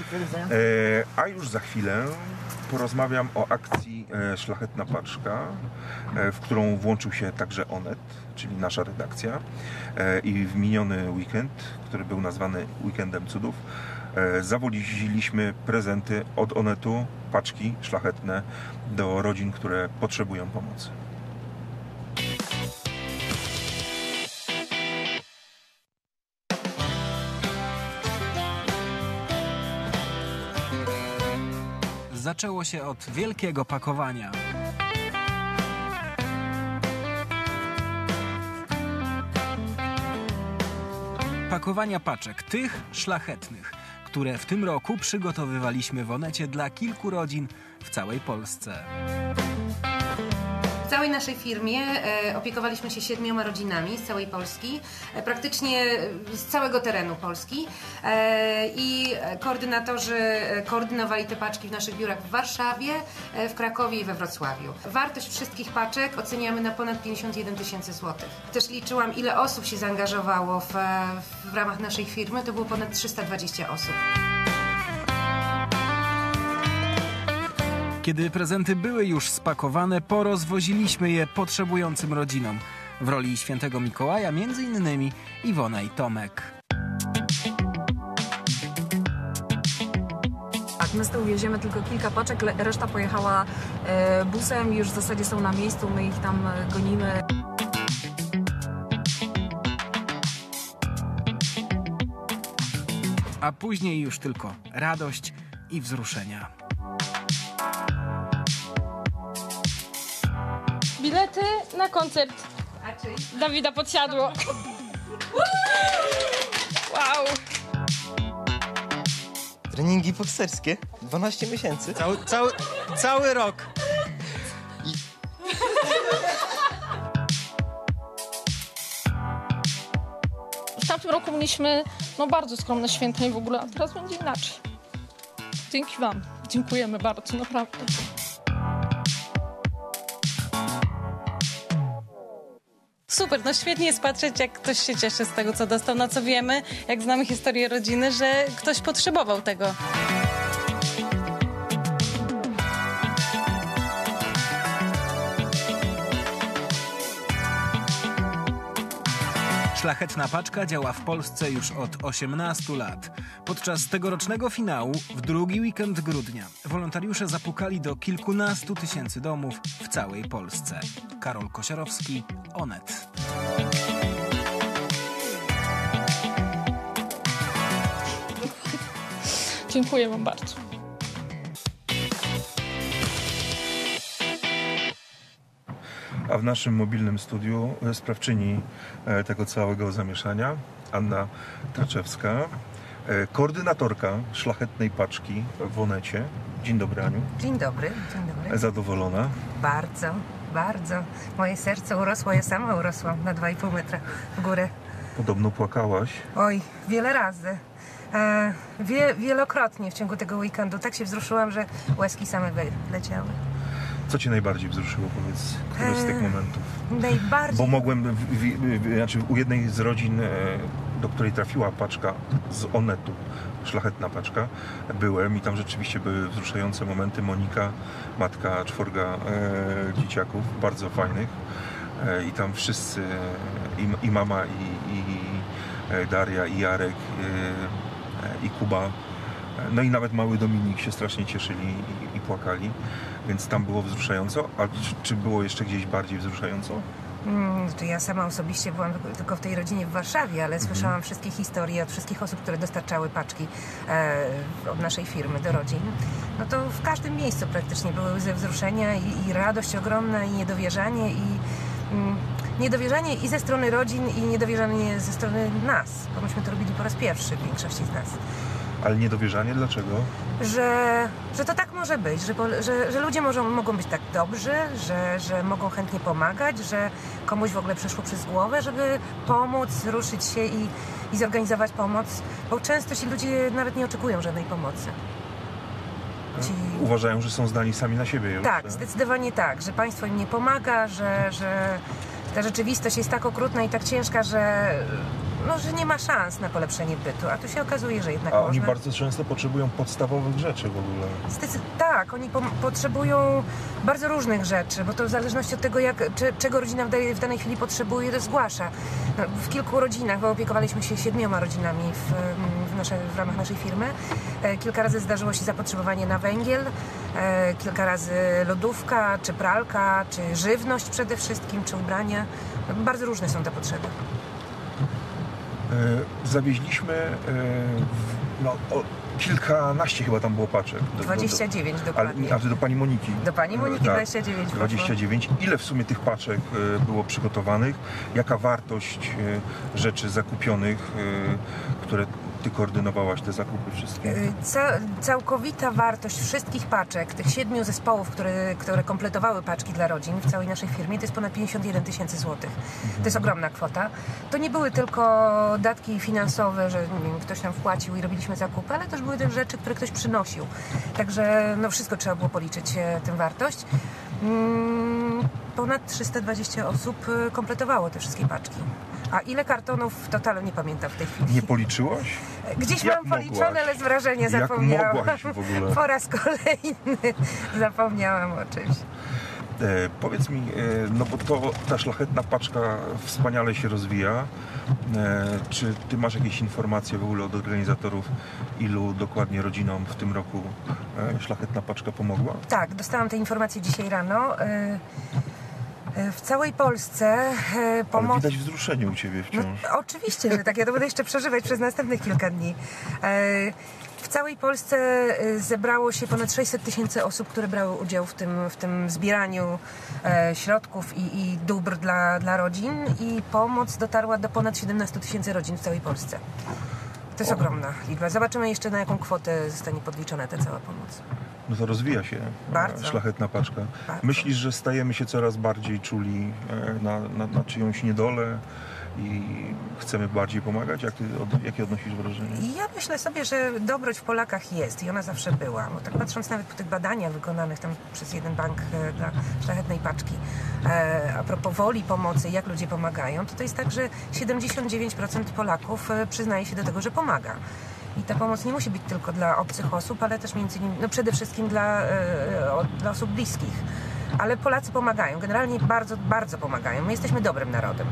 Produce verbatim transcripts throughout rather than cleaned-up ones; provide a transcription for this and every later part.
A już za chwilę porozmawiam o akcji Szlachetna Paczka, w którą włączył się także Onet, czyli nasza redakcja. I w miniony weekend, który był nazwany Weekendem Cudów, zawoziliśmy prezenty od Onetu, paczki szlachetne do rodzin, które potrzebują pomocy. Zaczęło się od wielkiego pakowania. Pakowania paczek, tych szlachetnych, które w tym roku przygotowywaliśmy w Onecie dla kilku rodzin w całej Polsce. W całej naszej firmie e, opiekowaliśmy się siedmioma rodzinami z całej Polski, e, praktycznie z całego terenu Polski e, i koordynatorzy koordynowali te paczki w naszych biurach w Warszawie, e, w Krakowie i we Wrocławiu. Wartość wszystkich paczek oceniamy na ponad pięćdziesiąt jeden tysięcy złotych. Też liczyłam, ile osób się zaangażowało w, w ramach naszej firmy, to było ponad trzysta dwadzieścia osób. Kiedy prezenty były już spakowane, porozwoziliśmy je potrzebującym rodzinom. W roli świętego Mikołaja między innymi Iwona i Tomek. Tak, my z tyłu wieziemy tylko kilka paczek, reszta pojechała e, busem, już w zasadzie są na miejscu, my ich tam e, gonimy. A później już tylko radość i wzruszenia. Bilety na koncert Dawida Podsiadło. Wow! Treningi bokserskie? dwanaście miesięcy? Cały, cały, cały rok. I... W tamtym roku mieliśmy no, bardzo skromne święta i w ogóle, a teraz będzie inaczej. Dzięki wam. Dziękujemy bardzo, naprawdę. Super, no świetnie jest patrzeć, jak ktoś się cieszy z tego, co dostał, na co wiemy, jak znamy historię rodziny, że ktoś potrzebował tego. Szlachetna Paczka działa w Polsce już od osiemnastu lat. Podczas tegorocznego finału, w drugi weekend grudnia, wolontariusze zapukali do kilkunastu tysięcy domów w całej Polsce. Karol Kosiarowski, Onet. Dziękuję wam bardzo. A w naszym mobilnym studiu sprawczyni tego całego zamieszania Anna Traczewska, koordynatorka Szlachetnej Paczki w Onecie. Dzień dobry, Aniu. Dzień dobry, dzień dobry. Zadowolona? Bardzo, bardzo. Moje serce urosło, ja sama urosłam na dwa i pół metra w górę. Podobno płakałaś. Oj, wiele razy. E, wie, wielokrotnie w ciągu tego weekendu. Tak się wzruszyłam, że łezki same leciały. Co cię najbardziej wzruszyło, powiedz, któryś z tych momentów? Najbardziej... Bo mogłem, w, w, w, znaczy u jednej z rodzin, do której trafiła paczka z Onetu, Szlachetna Paczka, byłem i tam rzeczywiście były wzruszające momenty. Monika, matka czworga e, dzieciaków, bardzo fajnych. E, I tam wszyscy, i, i mama, i, i Daria, i Jarek, i, i Kuba, no i nawet mały Dominik się strasznie cieszyli i, i płakali. Więc tam było wzruszająco, a czy, czy było jeszcze gdzieś bardziej wzruszająco? Hmm, to ja sama osobiście byłam tylko w tej rodzinie w Warszawie, ale mhm. słyszałam wszystkie historie od wszystkich osób, które dostarczały paczki e, od naszej firmy do rodzin. No to w każdym miejscu praktycznie były łzy wzruszenia i, i radość ogromna i niedowierzanie i mm, niedowierzanie i ze strony rodzin i niedowierzanie ze strony nas, bo myśmy to robili po raz pierwszy, większości z nas. Ale niedowierzanie dlaczego? Że, że to tak może być, że, że, że ludzie może, mogą być tak dobrzy, że, że mogą chętnie pomagać, że komuś w ogóle przeszło przez głowę, żeby pomóc, ruszyć się i, i zorganizować pomoc, bo często ci ludzie nawet nie oczekują żadnej pomocy. Ci... Uważają, że są zdani sami na siebie już. Tak, tak? Zdecydowanie tak, że państwo im nie pomaga, że, że ta rzeczywistość jest tak okrutna i tak ciężka, że no, że nie ma szans na polepszenie bytu, a tu się okazuje, że jednak A można. oni bardzo często potrzebują podstawowych rzeczy w ogóle. Zdecyd- tak, oni po- potrzebują bardzo różnych rzeczy, bo to w zależności od tego, jak, czy, czego rodzina w, daj- w danej chwili potrzebuje, to zgłasza. No, w kilku rodzinach, bo opiekowaliśmy się siedmioma rodzinami w, w, nasze, w ramach naszej firmy. E, kilka razy zdarzyło się zapotrzebowanie na węgiel, e, kilka razy lodówka, czy pralka, czy żywność przede wszystkim, czy ubrania. No, bardzo różne są te potrzeby. E, zawieźliśmy e, w, no, o, kilkanaście chyba tam było paczek. Do, dwadzieścia dziewięć do, do, dokładnie. ale, a do pani Moniki. Do pani Moniki Tak, dwadzieścia dziewięć. dwadzieścia dziewięć. Ile w sumie tych paczek e, było przygotowanych? Jaka wartość e, rzeczy zakupionych, e, które ty koordynowałaś, te zakupy wszystkie? Ca całkowita wartość wszystkich paczek, tych siedmiu zespołów, które, które kompletowały paczki dla rodzin w całej naszej firmie, to jest ponad pięćdziesiąt jeden tysięcy złotych. To jest ogromna kwota. To nie były tylko datki finansowe, że nie wiem, ktoś nam wpłacił i robiliśmy zakupy, ale też były też rzeczy, które ktoś przynosił. Także no, wszystko trzeba było policzyć e, tę wartość. Mm, ponad trzysta dwadzieścia osób e, kompletowało te wszystkie paczki. A ile kartonów, totalnie nie pamiętam w tej chwili. Nie policzyłaś? Gdzieś Jak mam policzone, mogłaś? ale z wrażenia Jak zapomniałam. mogłaś w ogóle? Po raz kolejny zapomniałam o czymś. E, powiedz mi, e, no bo to, ta szlachetna paczka wspaniale się rozwija. E, czy ty masz jakieś informacje w ogóle od organizatorów, ilu dokładnie rodzinom w tym roku e, szlachetna paczka pomogła? Tak, dostałam te informacje dzisiaj rano. E, W całej Polsce pomoc... Ale widać wzruszenie u ciebie wciąż. No, oczywiście, że tak. Ja to będę jeszcze przeżywać przez następnych kilka dni. W całej Polsce zebrało się ponad sześćset tysięcy osób, które brały udział w tym, w tym zbieraniu środków i, i dóbr dla, dla rodzin i pomoc dotarła do ponad siedemnaście tysięcy rodzin w całej Polsce. To jest o. ogromna liczba. Zobaczymy jeszcze, na jaką kwotę zostanie podliczona ta cała pomoc. No to rozwija się Bardzo. szlachetna paczka. Bardzo. Myślisz, że stajemy się coraz bardziej czuli na, na, na czyjąś niedolę i chcemy bardziej pomagać? Jak ty, od, jakie odnosisz wrażenie? Ja myślę sobie, że dobroć w Polakach jest i ona zawsze była. Bo tak patrząc nawet po tych badaniach wykonanych tam przez jeden bank e, dla szlachetnej paczki, e, a propos woli pomocy, jak ludzie pomagają, to to jest tak, że siedemdziesiąt dziewięć procent Polaków e, przyznaje się do tego, że pomaga. I ta pomoc nie musi być tylko dla obcych osób, ale też między innymi, no przede wszystkim dla, e, o, dla osób bliskich. Ale Polacy pomagają. Generalnie bardzo, bardzo pomagają. My jesteśmy dobrym narodem.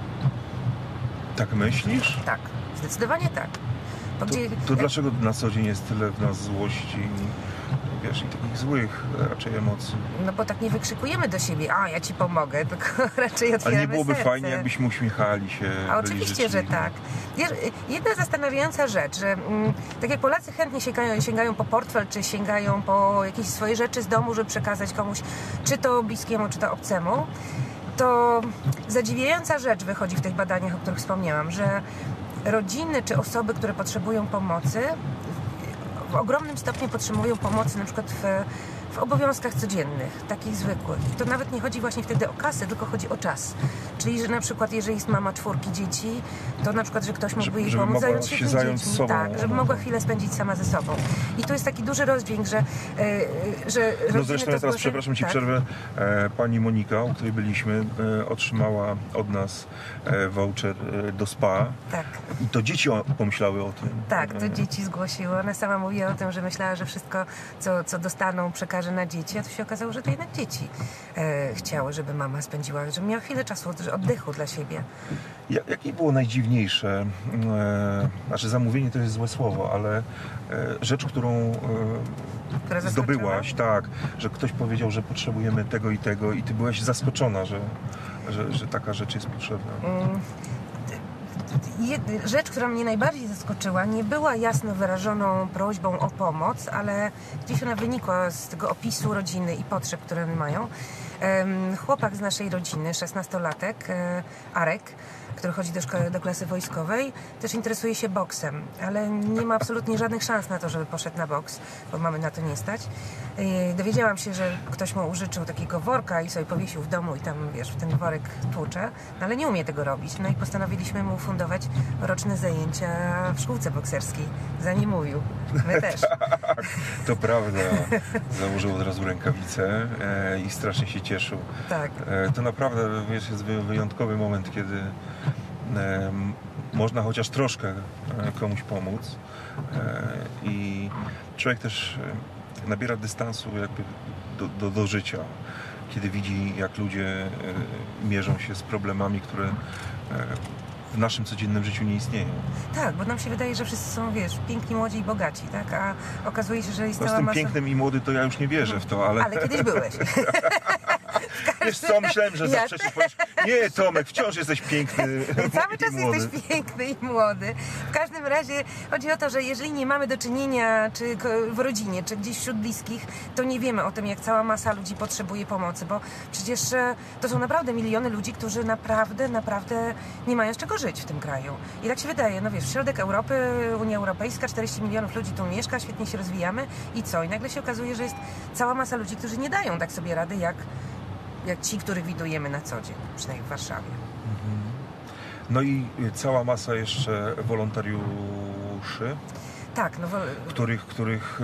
Tak myślisz? Tak, zdecydowanie tak. Bo To, gdzie, to dlaczego na co dzień jest tyle w nas złości, wiesz, i takich złych raczej emocji? No bo tak nie wykrzykujemy do siebie, a ja ci pomogę, tylko raczej otwieramy Ale nie byłoby serce. fajnie, jakbyśmy uśmiechali się. A byli oczywiście, że życzliwi. tak. Wiesz, jedna zastanawiająca rzecz, że mm, tak jak Polacy chętnie sięgają, sięgają po portfel, czy sięgają po jakieś swoje rzeczy z domu, żeby przekazać komuś, czy to bliskiemu, czy to obcemu, to zadziwiająca rzecz wychodzi w tych badaniach, o których wspomniałam, że rodziny czy osoby, które potrzebują pomocy, w ogromnym stopniu potrzebują pomocy na przykład w, w obowiązkach codziennych, takich zwykłych. I to nawet nie chodzi właśnie wtedy o kasę, tylko chodzi o czas. Czyli, że na przykład jeżeli jest mama czwórki dzieci, to na przykład, że ktoś mógłby Żeby- jej żeby pomóc mogła zająć się tymi zająć dziećmi. sobą. Tak, żeby mogła chwilę spędzić sama ze sobą. I to jest taki duży rozdźwięk, że, yy, że No rodziny zresztą to ja teraz, zgłaszają- przepraszam Ci, tak. przerwę. E, pani Monika, u której byliśmy, e, otrzymała od nas e, voucher e, do spa. Tak. I to dzieci o, pomyślały o tym. Tak, to E, dzieci zgłosiły. Ona sama mówiła o tym, że myślała, że wszystko, co, co dostaną, przekaże na dzieci, a to się okazało, że to jednak dzieci e, chciały, żeby mama spędziła, żeby miała chwilę czasu od- oddechu dla siebie. Ja, jakie było najdziwniejsze, e, znaczy zamówienie to jest złe słowo, ale e, rzecz, którą e, Która zaskoczyła? zdobyłaś, tak, że ktoś powiedział, że potrzebujemy tego i tego i ty byłaś zaskoczona, że, że, że taka rzecz jest potrzebna. Mm, jed- Rzecz, która mnie najbardziej zaskoczyła, nie była jasno wyrażoną prośbą o pomoc, ale gdzieś ona wynikła z tego opisu rodziny i potrzeb, które one mają. Em, Chłopak z naszej rodziny, szesnastolatek, e, Arek, który chodzi do szkoły, do klasy wojskowej, też interesuje się boksem, ale nie ma absolutnie żadnych szans na to, żeby poszedł na boks, bo mamy na to nie stać. Yy, Dowiedziałam się, że ktoś mu użyczył takiego worka i sobie powiesił w domu i tam, wiesz, w ten worek tłucze, no ale nie umie tego robić. No i postanowiliśmy mu fundować roczne zajęcia w szkółce bokserskiej. Za nie mówił. My też. To prawda, założył od razu rękawice e, i strasznie się cieszył. Tak. E, to naprawdę, wiesz, jest wy- wyjątkowy moment, kiedy e, można chociaż troszkę e, komuś pomóc. E, I człowiek też e, nabiera dystansu jakby do, do, do życia, kiedy widzi, jak ludzie e, mierzą się z problemami, które e, w naszym codziennym życiu nie istnieją. Tak, bo nam się wydaje, że wszyscy są, wiesz, piękni, młodzi i bogaci, tak? A okazuje się, że jest No z cała tym masa... pięknym i młody to ja już nie wierzę w to, ale... Ale kiedyś byłeś. Wiesz co, myślałem, że Ja zawsze się powiesz, nie Tomek, wciąż jesteś piękny Cały i czas młody. jesteś piękny i młody. W każdym razie chodzi o to, że jeżeli nie mamy do czynienia czy ko- w rodzinie, czy gdzieś wśród bliskich, to nie wiemy o tym, jak cała masa ludzi potrzebuje pomocy, bo przecież e, to są naprawdę miliony ludzi, którzy naprawdę, naprawdę nie mają z czego żyć w tym kraju. I tak się wydaje, no wiesz, środek Europy, Unia Europejska, czterdzieści milionów ludzi tu mieszka, świetnie się rozwijamy i co? I nagle się okazuje, że jest cała masa ludzi, którzy nie dają tak sobie rady, jak jak ci, których widujemy na co dzień, przynajmniej w Warszawie. No i cała masa jeszcze wolontariuszy, Tak, no bo... których, których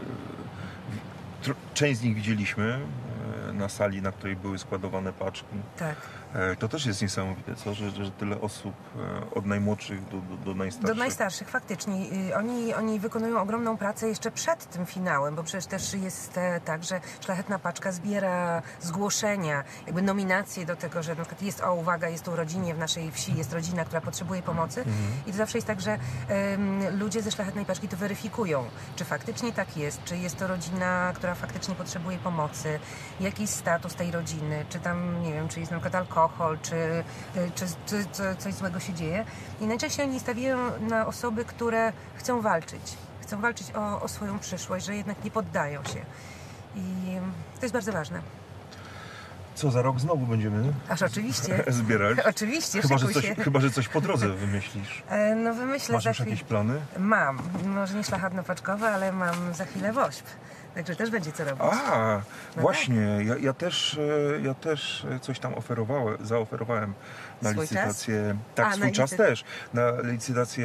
e, tr- część z nich widzieliśmy e, na sali, na której były składowane paczki. Tak. E, to też jest niesamowite, co? Że, że tyle osób e, od najmłodszych do, do, do najstarszych. Do najstarszych, faktycznie. Y, Oni, oni wykonują ogromną pracę jeszcze przed tym finałem, bo przecież też jest e, tak, że Szlachetna Paczka zbiera zgłoszenia, jakby nominacje do tego, że na przykład jest, o uwaga, jest tu rodzinie w naszej wsi, jest rodzina, która potrzebuje pomocy i to zawsze jest tak, że em, ludzie ze Szlachetnej Paczki to weryfikują, czy faktycznie tak jest, czy jest to rodzina, która faktycznie potrzebuje pomocy, jaki jest status tej rodziny, czy tam, nie wiem, czy jest na przykład alkohol, czy, y, czy, czy, czy coś złego się dzieje. I najczęściej oni stawiają na osoby, które chcą walczyć. Chcą walczyć o, o swoją przyszłość, że jednak nie poddają się. I to jest bardzo ważne. Co, za rok znowu będziemy Aż oczywiście. zbierać? Oczywiście, Chyba że, szykuj coś, się. chyba, że coś po drodze wymyślisz. E, No wymyślę Masz za już chwilę. jakieś plany? Mam. Może nie szlachetno-paczkowe, ale mam za chwilę wośp. Także też będzie co robić. A, No właśnie, ja, ja, też, e, ja też coś tam oferowałem, zaoferowałem na Swój licytację. Tak, A, swój na czas licy- też. Na licytację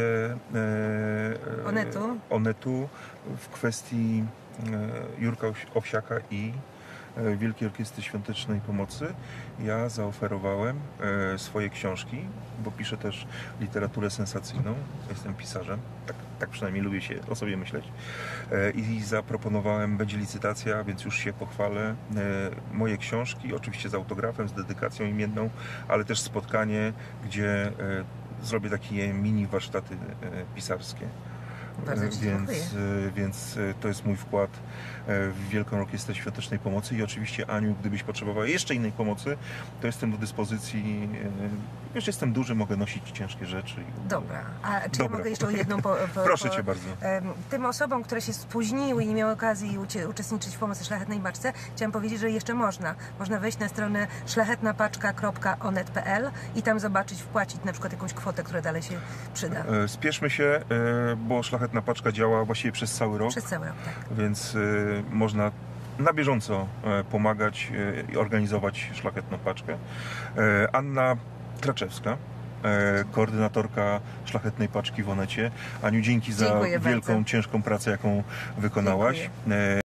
e, Onetu? Onetu w kwestii e, Jurka Owsi- Owsiaka i e, Wielkiej Orkiestry Świątecznej Pomocy. Ja zaoferowałem e, swoje książki, bo piszę też literaturę sensacyjną. Jestem pisarzem, tak, tak przynajmniej lubię się o sobie myśleć. E, I zaproponowałem, będzie licytacja, więc już się pochwalę. E, moje książki, oczywiście z autografem, z dedykacją imienną, ale też spotkanie, gdzie e, zrobię takie mini warsztaty e, pisarskie. Bardzo ci Więc, dziękuję. e, więc e, to jest mój wkład e, w Wielką Orkiestrę Świątecznej Pomocy i oczywiście, Aniu, gdybyś potrzebowała jeszcze innej pomocy, to jestem do dyspozycji. e, Wiesz, jestem duży, mogę nosić ciężkie rzeczy. i- Dobra. A czy Dobra. ja mogę jeszcze o jedną po, po, Proszę po, cię bardzo. em, Tym osobom, które się spóźniły i nie miały okazji ucie, uczestniczyć w pomocy Szlachetnej Paczce, chciałam powiedzieć, że jeszcze można. Można wejść na stronę szlachetnapaczka kropka onet kropka pe el i tam zobaczyć, wpłacić na przykład jakąś kwotę, która dalej się przyda. E, Spieszmy się, e, bo Szlachetna Paczka działa właściwie przez cały rok, Przez cały rok, tak. więc e, można na bieżąco e, pomagać e, i organizować Szlachetną Paczkę. E, Anna Traczewska, e, koordynatorka Szlachetnej Paczki w Onecie. Aniu, dzięki za Dziękuję wielką, bardzo. ciężką pracę, jaką wykonałaś. Dziękuję. E,